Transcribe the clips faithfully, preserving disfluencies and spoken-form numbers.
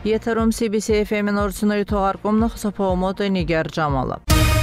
Եթերում C B C F M-ի նորությունների թողարկումն խսափողոմոտ է Նիգար Ջամալը։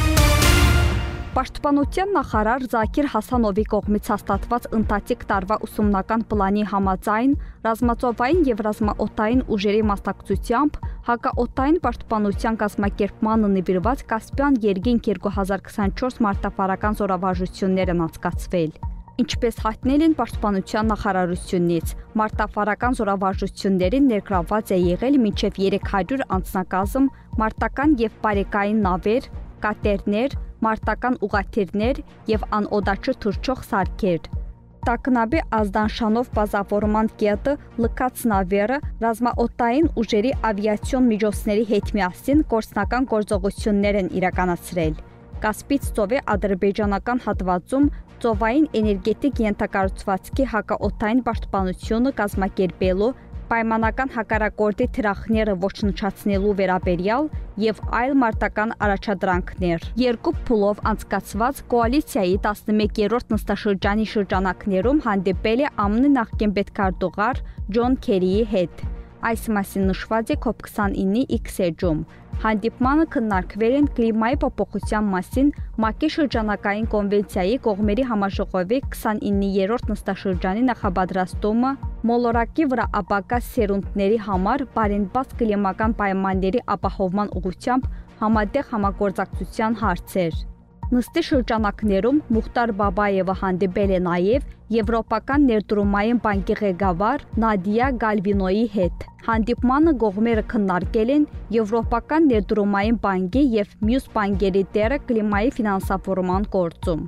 Պաշտպանության նախարար Զաքիր Հասանովի կողմից հաստատված ընթացիկ տարվա ուսումնական պլանի համաձայն ռազմածովային եւ ռազմաօդային ուժերի մասնակցությամբ հակաօդային պաշտպանության կազմակերպմանը նվիրված Կասպյան երկինք երկու հազար քսանչորս մարտավարական զորավարժություններ են անցկացվել։ Ինչպես հայտնել են Պաշտպանության նախարարությունից, մարտավարական զորավարժություններին ներգրաված է եղել մինչև երեք հարյուր անձնակազմ, մարտական եւ բարեկային նավեր, կատերներ, մարտական ուղղաթիռներ եւ անօդաչու թռչող սարքեր։ Տակնաբի ազդանշանով բազավորման կետը լքած նավերը ռազմաօդային ուժերի ավիացիոն միջոցների հետ միասին գործնական գործողություններ են իրականացրել։ Կասպից ծովի ադրբեջանական հատվածում ծովային էներգետիկ ենթակառուցվածքի հակաօդային պաշտպանությունը կազմակերպելու, պայմանական հակառակորդի թիրախները ոչնչացնելու վերաբերյալ եւ այլ մարտական առաջադրանքներ։ Երկու փուլով անցկացված կոալիցիայի տասնմեկերորդ նստաշրջանի շրջանակներում հանդիպել է A M N-ի նախկին պետքարտուղար Ջոն Քերիի հետ։ Այս մասին նշված է COP քսանինի X-էջում։ Հանդիպմանը քննարկվել են կլիմայի փոփոխության մասին M A C-ի շրջանակային կոնվենցիայի կողմերի համաժողովի քսանիններորդ նստաշրջանի նախապատրաստումը, մոլորակի վրա ապագա սերունդների համար բարենպաստ կլիմական պայմանների ապահովման ուղղությամբ համատեղ համագործակցության հարցեր։ Նստի շրջանակներում Մուխտար Բաբայևը հանդիպել է նաև Եվրոպական ներդրումային բանկի ղեկավար Նադիա Գալվինոյի հետ։ Հանդիպմանը կողմերը քննարկել են Եվրոպական ներդրումային բանկի եւ մյուս բանկերի դերը կլիմայի ֆինանսավորման գործում։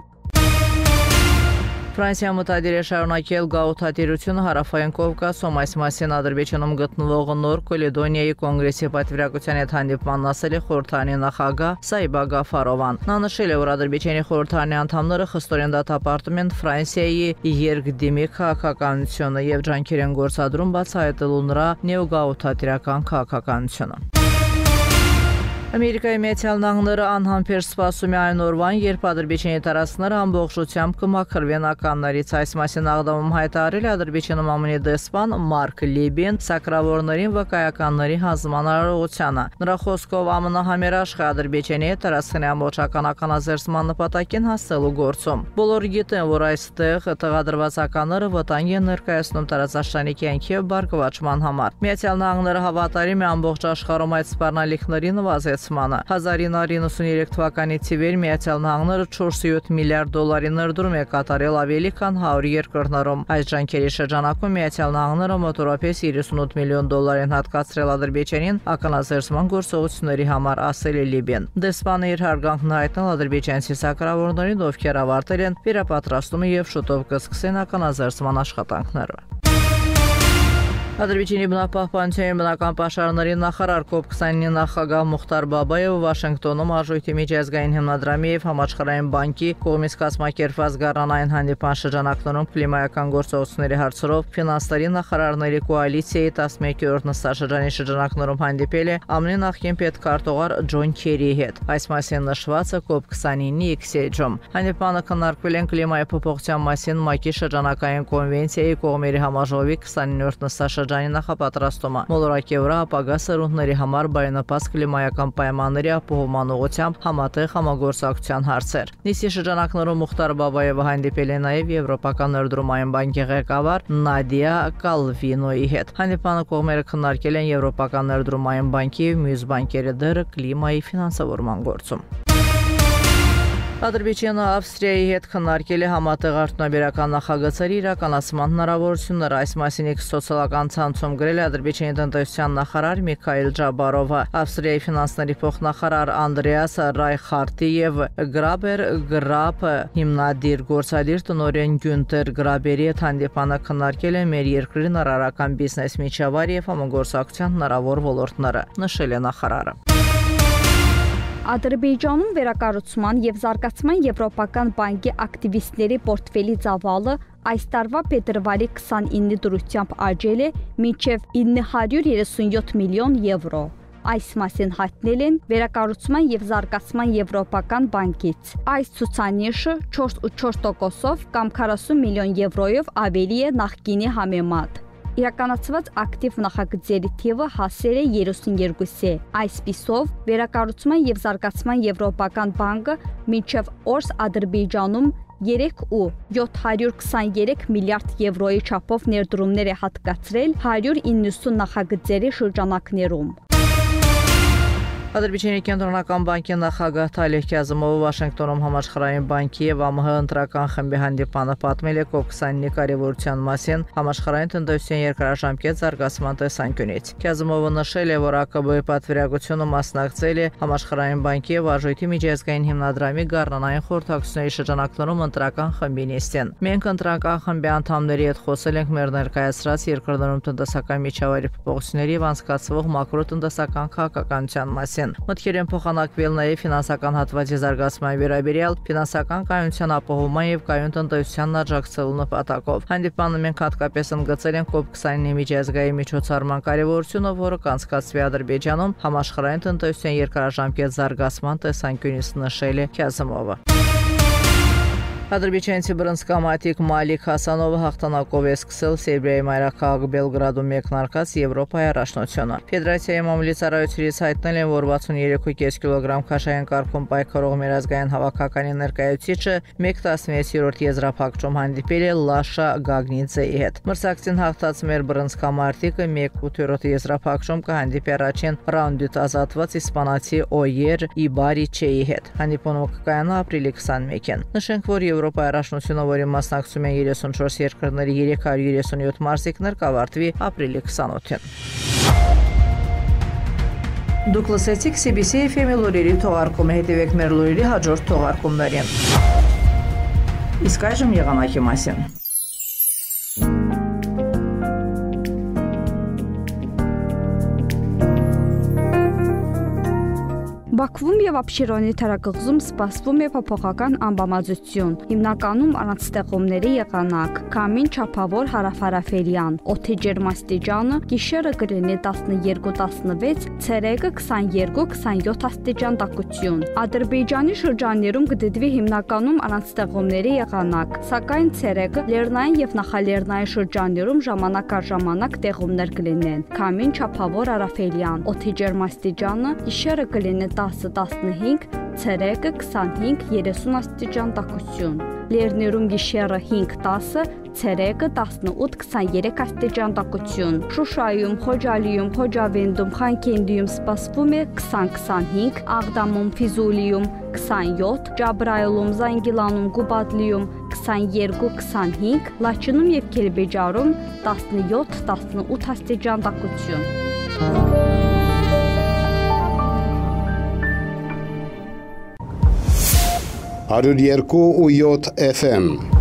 Ֆրանսիա մտադիր է շարունակել գաղութատիրությունը հարավային Կովկասում, այս մասին Ադրբեջանում գտնվող Նոր Կալեդոնիայի կոնգրեսի պատվիրակության հետ հանդիպմանն ասել է խորհրդարանի նախագահ Սայբա Գաֆարովան։ Նա նշել է, որ Ադրբեջանի խորհրդարանի անդամները խստորեն դատապարտում են Ֆրանսիայի երկդիմի քաղաքականությունը եւ ջանքեր են գործադրում բացահայտելու նրա նեոգաղութատիրական քաղաքականությունը։ Ամերիկայի Միացյալ Նահանգները անհամբեր սպասում է այն օրվան, երբ Ադրբեջանի տարածքները ամբողջությամբ կմաքրվեն ականներից։ Այս մասին աղդամում հայտարարել է Ադրբեջանում A M N-ի դեսպան Մարկ Լիբին սակրավորներին վկայականների հանձնման արարողությանը։ Նրա խոսքով A M N-ը համերաշխ է Ադրբեջանի հետ տարածքների ամբողջական ականաձերծման նպատակին հասնելու գործում։ Բոլորը գիտեն, որ այստեղ տեղադրված ականները վտանգ են ներկայացնում տարածաշրջանի կյանքի եւ բարգավաճման համար։ Միացյալ Նահանգները հավատարիմ է ամբողջ աշխարհում այդ սպառնալիքների նվազեցմանը։ հազար ինը հարյուր նվաթ թվականից ի վեր Միացյալ Նահանգները չորսյոթ միլիարդ դոլարի ներդրում է կատարել ավելի քան հարյուր երկրներում։ Այս ջանքերի շրջանակում Միացյալ Նահանգները մոտորապես երեսունութ միլիոն դոլար են հատկացրել Ադրբեջանին ականաձերծման գործողությունների համար, ասել է Լիբին։ Դեսպանը իր հարգանքն հայտնել ադրբեջանցի սակրավորներին, ովքեր ավարտել են վերապատրաստումը եւ շուտով կսկսեն ականաձերծման աշխատանքները։ Ադրբեջանի բնապահպանության բնական պաշարների նախարար COP քսանինի նախագահ Մուխտար Բաբայևը Վաշինգտոնում Արժույթի միջազգային հիմնադրամի եւ Համաշխարհային բանկի կողմից կազմակերպված գառնանային հանդիպան շրջանակներում կլիմայական գործողությունների հարցերով ֆինանսների նախարարների կոալիցիայի տասնմեկերորդ նստաշրջանի շրջանակներում հանդիպել է A M N-ի նախկին պետքարտուղար Ջոն Քերիի հետ։ Այս մասին նշված է COP քսանինի X-էջում։ Հանդիպանը քննարկվել են կլիմայի փոփոխության մասին M A C-ի շրջանակային կոնվենցիայի կողմերի համաժողովի քսանիններորդ նստաշրջանի Ջանի նախապատրաստումը, մոլորակի վրա ապագա սերունդների համար բարենպաստ կլիմայական պայմանների ապահովման ուղղությամբ համատեղ համագործակցության հարցեր։ Նիստի շրջանակներում Մուխտար Բաբայևը հանդիպել է նաև Եվրոպական ներդրումային բանկի ղեկավար Նադիա Գալվինոյի հետ։ Հանդիպանը կողմերը քննարկել են Եվրոպական ներդրումային բանկի եւ մյուս բանկերի դերը կլիմայի ֆինանսավորման գործում։ Ադրբեջանը Ավստրիայի հետ քննարկել է համատեղ արդյունաբերական նախագծերի իրականացման հնարավորությունները։ Այս մասին X սոցիալական ցանցում գրել է Ադրբեջանի տնտեսության նախարար Միքայել Ջաբարովը։ Ավստրիայի ֆինանսների փոխնախարար Անդրեաս Ռայխարտի եւ Գրաբեր Գրապ հիմնադիր գործադիր տնօրեն Գյունտեր Գրաբերի հետ հանդիպանը քննարկել է մեր երկրի ներառական բիզնես միջավայր եւ համագործակցության հնարավոր ոլորտները, նշել է նախարարը։ Ադրբեջանում վերակառուցման եւ զարգացման Եվրոպական բանկի ակտիվիստների պորտֆելի ծավալը այս տարվա փետրվարի քսանինի դրությամբ աճել է մինչև ինը հարյուր երեսունյոթ միլիոն եվրո։ Այս մասին հայտնել են վերակառուցման եւ զարգացման Եվրոպական բանկից։ Այս ցուցանիշը չորս փուլի չորս տոկոսով կամ քառասուն միլիոն եվրոյով ավելի է նախկինի համեմատ։ Իրականացված ակտիվ նախագծերի թիվը հասել է երեսունյոթի։ Այսպիսով, Վերակառուցման եւ զարգացման եվրոպական բանկը մինչև օրս Ադրբեջանում երեք ու յոթ հարյուր քսաներեք միլիարդ եվրոյի չափով ներդրումներ է հատկացրել հարյուր իննսուն նախագծերի շրջանակներում։ Ադրբեջանի կենտրոնական բանկի նախագահ Թալիհ Քազիմովը Վաշինգտոնում համաշխարհային բանկի եւ ԱՄՀ ընտրական խմբի հանդիպանը պատմել է կոպ քսանինի կարևորության մասին համաշխարհային տնտեսության երկարաժամկետ զարգացման տեսանկյունից։ Քազիմովը նշել է, որ ԱԿԲ-ի պատվիրակությունը մասնակցել է համաշխարհային բանկի եւ արժույթի միջազգային հիմնադրամի գառնանային խորհրդակցությունների շրջանակներում ընտրական խմբի նիստին։ Մենք ընտրական խմբի անդամների հետ խոսել ենք մեր ներկայացրած երկրներում տնտեսական միջավայրի փոփոխությունների եւ անցկացվող մակրոտնտեսական քաղաքականության մասին։ Մտքեր են փոխանակվել նաև ֆինանսական հատվածի զարգացման վերաբերյալ ֆինանսական կայունության ապահովման եւ կայուն տնտեսությանն աջակցելու նպատակով։ Հանդիպանը մենք հատկապես ընդգծել ենք կոպ քսանինի միջազգային միջոցառման կարևորությունը, որը կանցկացվի Ադրբեջանում համաշխարհային տնտեսության երկարաժամկետ զարգացման տեսանկյունից, նշել է Քազիմովը։ Ադրբեջանցի բռնցքամարտիկ Մալիք Հասանովը հաղթանակով է սկսել Սերբիայի մայրաքաղաք Բելգրադում մեկնարկած Եվրոպայի առաջնությունը։ Ֆեդերացիայի մամուլի ծառայությունից հայտնել են, որ վաթսունյոթ կես կիլոգրամ քաշային կարգում պայքարող միջազգային հավաքականի ներկայացուցիչը մեկ տասնվեցերորդ եզրափակում հանդիպել է Լաշա Գագնիձեի հետ։ Մրցակցին հաղթած մեր բռնցքամարտիկը մեկ ութերորդ եզրափակում կհանդիպի առաջին ռաունդից ազատված իսպանացի Օյեր Իբարիչեի հետ։ Հանդիպումը կկայանա ապրիլի քսանմեկին։ Նշենք, որ Եվրոպայի առաջնությունը, որի մասնակցում են երեսունչորս երկրների երեք հարյուր երեսունյոթ մարզիկներ, կավարտվի ապրիլի քսանօթին։ Դուք լսեցիք C B C F M-ի լուրերի թողարկումը, հետևեք մեր լուրերի հաջորդ թողարկումներին։ Իսկ այժմ եղանակի մասին։ Բաքվում եւ Աբշերոնի թերակղզում սպասվում է փոփոխական անբավարարություն, հիմնականում առանց ստեղումների եղանակ, քամին չափավոր հարավարևելյան, օդի ջերմաստիճանը գիշերը կլինի տասնյոթ տասնվեց, ցերեկը քսաներկու քսանյոթ աստիճան տաքություն։ Ադրբեջանի շրջաններում կդիտվի հիմնականում առանց ստեղումների եղանակ, սակայն ցերեկը լեռնային եւ նախալեռնային շրջաններում ժամանակ առ ժամանակ տեղումներ կլինեն, քամին չափավոր հարավելյան, օդի ջերմաստիճանը գիշերը կլինի տասը տասնհինգ, ցերեկը քսանհինգ երեսուն աստիճան տաքություն։ Լեռներում գիշերը հինգ տասը, ցերեկը տասնութ քսաներեք աստիճան տաքություն։ Շուշայում, Խոջալիում, Խոջավենդում, Խանքենդիում սպասվում է քսան քսանհինգ, Աղդամում, Ֆիզուլիում քսանյոթ, Ջաբրայիլում, Զանգիլանում, Գուբադլիում քսաներկու քսանհինգ, Լաչինում եւ Քելբեջարում տասնյոթ տասնութ աստիճան տաքություն։ հարյուր երկու ու յոթ F M